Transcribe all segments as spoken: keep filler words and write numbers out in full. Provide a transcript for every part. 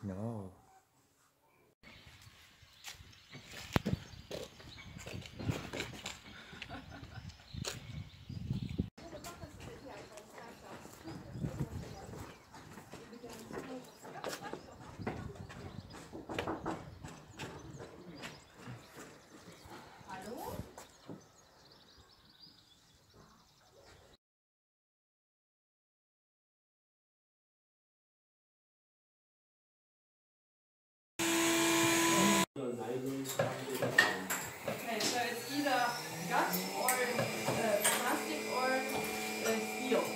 No. Okay, so it's either gut or uh, plastic or uh, steel.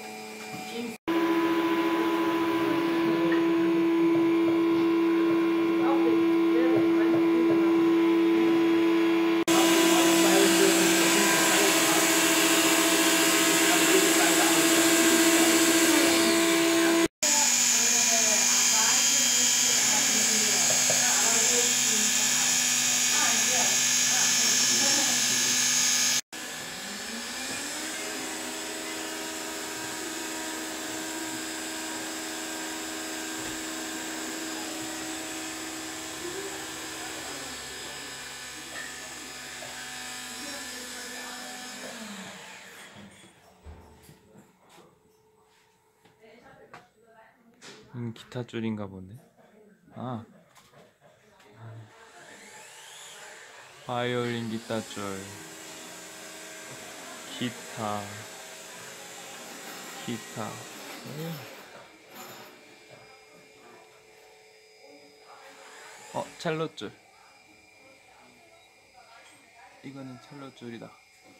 음, 기타 줄인가 보네. 아, 바이올린 기타 줄, 기타, 기타. 어, 첼로 줄. 이거는 첼로 줄이다.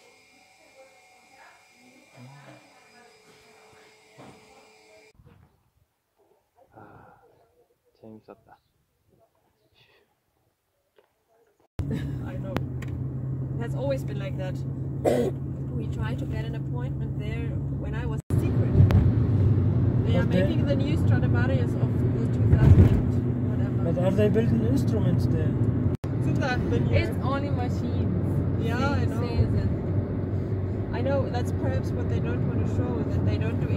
아, 재밌었다. I know. It has always been like that. We tried to get an appointment there when I was secret. They are But they- making the new Stradivarius of the two thousand whatever. But are they building instruments there? two thousand years. It's only machines. Yeah, I know. Says it. I know, that's perhaps what they don't want to show, that they don't do